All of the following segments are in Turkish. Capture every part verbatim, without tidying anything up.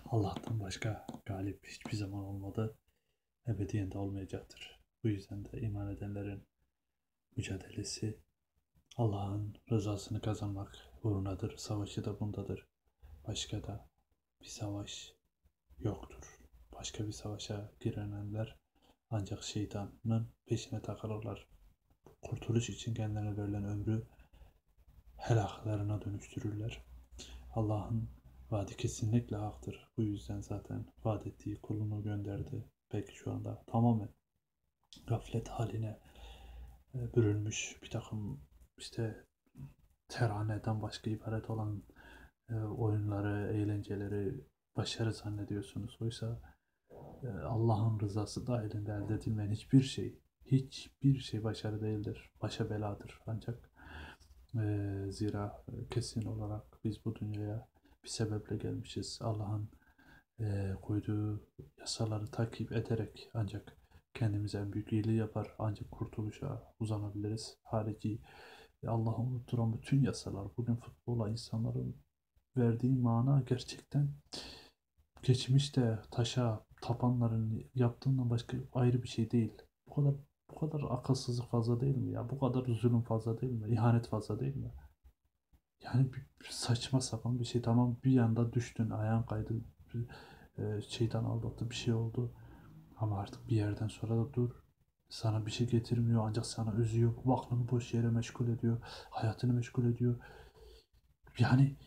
Allah'tan başka galip hiçbir zaman olmadı. Ebediyen de olmayacaktır. Bu yüzden de iman edenlerin mücadelesi Allah'ın rızasını kazanmak uğrunadır. Savaşı da bundadır. Başka da bir savaş yoktur. Başka bir savaşa girenler ancak şeytanın peşine takılırlar. Kurtuluş için kendilerine verilen ömrü helaklarına dönüştürürler. Allah'ın vaadi kesinlikle haktır. Bu yüzden zaten vaat ettiği kulunu gönderdi. Belki şu anda tamamen gaflet haline e, bürünmüş bir takım işte teraneden başka ibaret olan e, oyunları, eğlenceleri başarı zannediyorsunuz. Oysa e, Allah'ın rızası dahilinde elde edilmeyen hiçbir şey, hiçbir şey başarı değildir. Başa beladır. Ancak e, zira e, kesin olarak biz bu dünyaya bir sebeple gelmişiz. Allah'ın e, koyduğu yasaları takip ederek ancak kendimize en büyük iyiliği yapar. Ancak kurtuluşa uzanabiliriz. Harici Allah'ı unutturan bütün yasalar, bugün futbola insanların verdiği mana gerçekten geçmişte taşa tapanların yaptığından başka ayrı bir şey değil. Bu kadar bu kadar akılsızlık fazla değil mi ya? Bu kadar zulüm fazla değil mi? İhanet fazla değil mi? Yani bir, bir saçma sapan bir şey. Tamam, bir yanda düştün, ayağın kaydı, bir, e, şeytan aldattı, bir şey oldu. Ama artık bir yerden sonra da dur. Sana bir şey getirmiyor ancak sana üzüyor. Aklını boş yere meşgul ediyor. Hayatını meşgul ediyor. Yani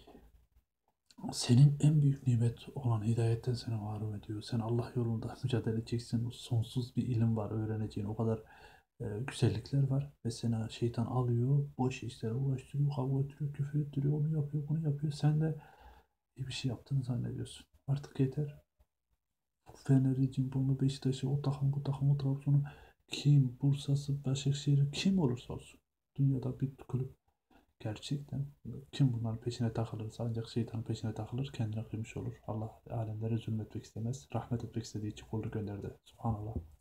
senin en büyük nimet olan hidayetten seni mahrum ediyor. Sen Allah yolunda mücadele edeceksin. Sonsuz bir ilim var öğreneceğin. O kadar e, güzellikler var. Ve seni şeytan alıyor. Boş işlere uğraştırıyor. Kavga ettiriyor. Küfür ettiriyor. Onu yapıyor. Bunu yapıyor. Sen de iyi bir şey yaptığını zannediyorsun. Artık yeter. Fener'i, Cimbom'u, Beşiktaş'ı, o takım, bu takım, o Trabzon'u, kim, Bursa'sı, Başakşehir'i, kim olursa olsun. Dünyada bir kulüp gerçekten kim bunların peşine takılırsa ancak şeytanın peşine takılır, kendine kıymış olur. Allah alemlere zulmetmek istemez. Rahmet etmek istediği için kulunu gönderdi. Subhanallah.